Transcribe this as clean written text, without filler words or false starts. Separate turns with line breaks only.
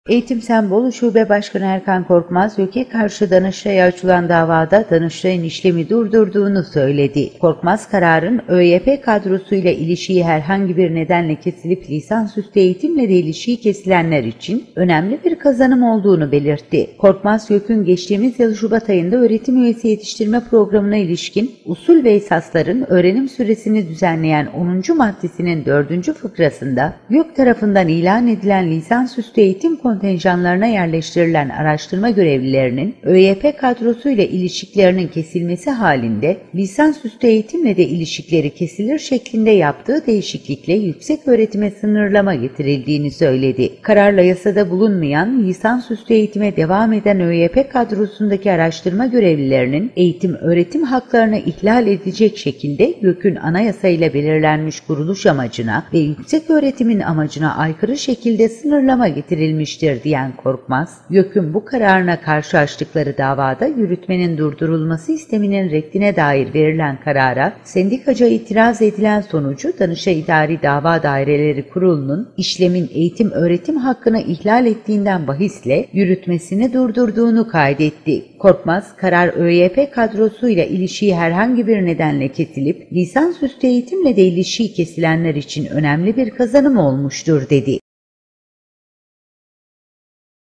Eğitim Sen Bolu Şube Başkanı Erkan Korkmaz, YÖK'e karşı Danıştay'a açılan davada Danıştay'ın işlemi durdurduğunu söyledi. Korkmaz, kararın ÖYP kadrosuyla ilişiği herhangi bir nedenle kesilip lisansüstü eğitimle de ilişiği kesilenler için önemli bir kazanım olduğunu belirtti. Korkmaz, YÖK'ün geçtiğimiz yıl Şubat ayında öğretim üyesi yetiştirme programına ilişkin usul ve esasların öğrenim süresini düzenleyen 10. maddesinin 4. fıkrasında YÖK tarafından ilan edilen lisansüstü eğitim kontenjanlarına yerleştirilen araştırma görevlilerinin ÖYP kadrosuyla ilişkilerinin kesilmesi halinde lisansüstü eğitimle de ilişkileri kesilir şeklinde yaptığı değişiklikle yükseköğretime sınırlama getirildiğini söyledi. Kararla yasada bulunmayan lisansüstü eğitime devam eden ÖYP kadrosundaki araştırma görevlilerinin eğitim-öğretim haklarını ihlal edecek şekilde YÖK'ün anayasayla belirlenmiş kuruluş amacına ve yükseköğretimin amacına aykırı şekilde sınırlama getirilmiştir diyen Korkmaz, YÖK'ün bu kararına karşı açtıkları davada yürütmenin durdurulması isteminin reddine dair verilen karara sendikaca itiraz edilen sonucu Danıştay İdari Dava Daireleri Kurulu'nun işlemin eğitim-öğretim hakkını ihlal ettiğinden bahisle yürütmesini durdurduğunu kaydetti. Korkmaz, karar ÖYP kadrosuyla ilişiği herhangi bir nedenle kesilip lisansüstü eğitimle de ilişiği kesilenler için önemli bir kazanım olmuştur dedi.